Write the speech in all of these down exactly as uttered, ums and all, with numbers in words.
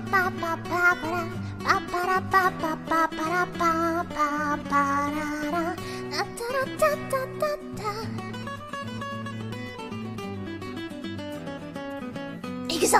パパパパラパパラパパパパラパパパララタタラタタタタ。いくぞ。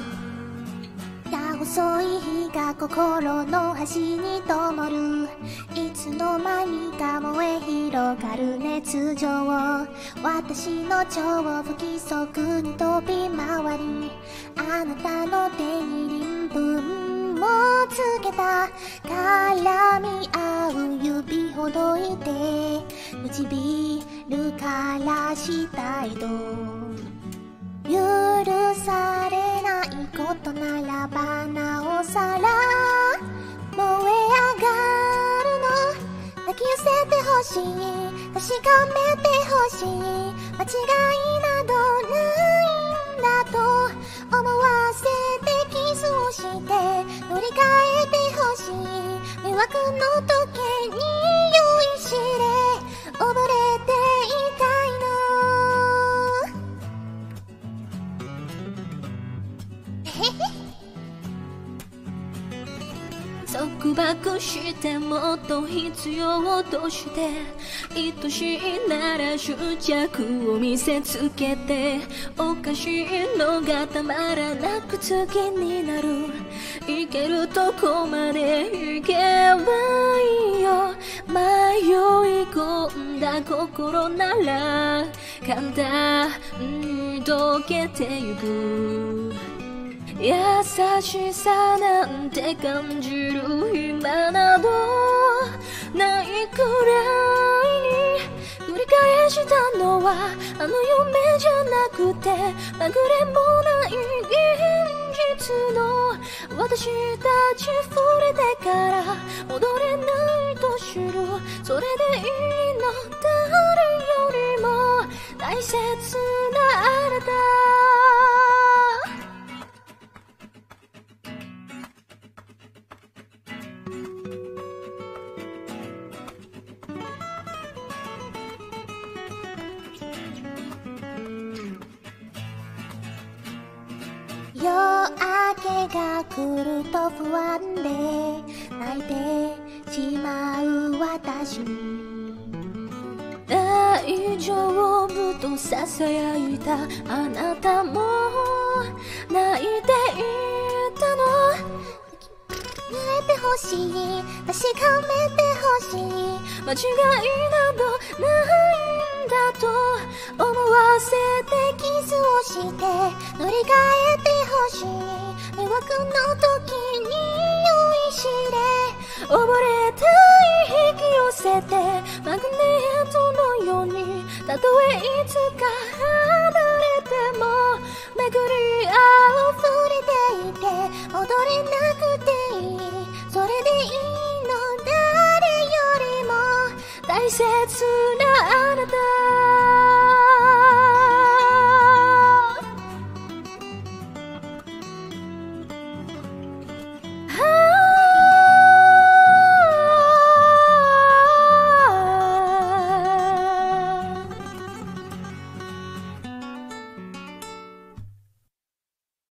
細い日が心の端に灯る。いつの間にか燃え広がる熱情。私の腸を不規則に飛び回り、あなたの手に鱗粉をつけた。絡み合う指ほどいて、唇からしたいと。許されないことならばなおさら燃え上がるの。抱き寄せてほしい、確かめてほしい。間違いなどないんだと思わせてキスをして乗り換えてほしい。魅惑の時計に酔いしれ溺れていたいの。 束縛してもっと必要として、愛しいなら執着を見せつけて、おかしいのがたまらなく好きになる。行けるとこまで行けばいいよ。迷い込んだ心なら簡単に溶けてゆく。優しさなんて感じる暇などないくらいに、繰り返したのはあの夢じゃなくて、まぐれもない現実の。私たち触れてから戻れないと知る。それでいいの。誰よりも大切なあなた。 夜明けが来ると不安で泣いてしまう私に、 大丈夫とささやいたあなたも泣いていたの。 濡れてほしい、確かめてほしい。 間違いなどないんだと思わせてキスをして乗り換えてほしい。魅惑の時に酔いしれ溺れたい引き寄せて、マグネットのようにたとえいつか離れても巡り合う触れていて踊れなくていい。それでいいの。誰よりも大切なあなた。